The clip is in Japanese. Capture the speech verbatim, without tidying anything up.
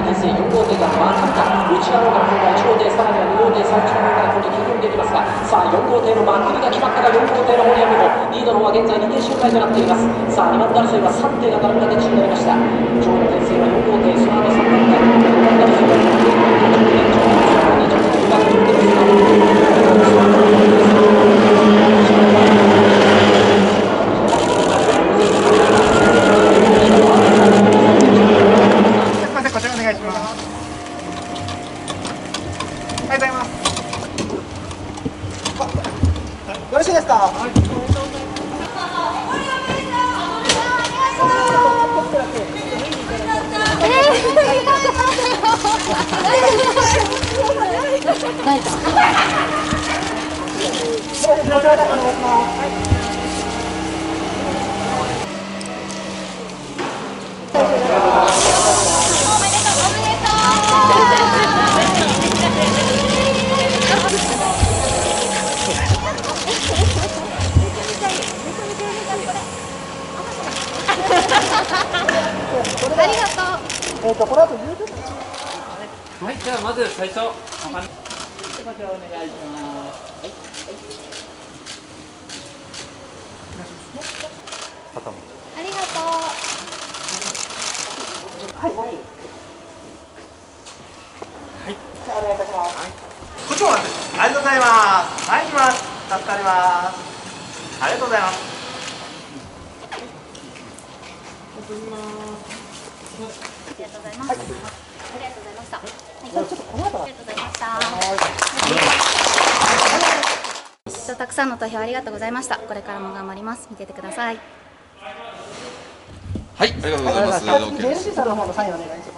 編成よん号艇がまたか内側の方からいち号艇、さらにはに号艇、さんじの方から今度切り込んでいきますが、さあよん号艇のまくりが決まったがよん号艇の森山もリードの方は現在に艇周回となっています。さあにばん手争いはさん艇が並ぶ形になりました。上位の編成はよん号艇、その後さんばん手、よんばん手争いはよん艇、よん艇、上位の上位にちょっと上がっていってますが、 こちらお願いします。ありがとうございます。よろしいですか。はい。 ありがとう。 えっとこの後はい、 じゃあまず最初、はい、こちらお願いします。はい。 ありがとう。 はい。はい。じゃあお願いいたします。はい。こっちも待って。ありがとうございます。はい、行きます。助かります。ありがとうございます。 ありがとうございます。ありがとうございました。はい、ちょっとこの後ありがとうございました。たくさんの投票ありがとうございました。これからも頑張ります。見ててください。 はい、ありがとうございます。 ジェルシーさんの方のサインお願いします。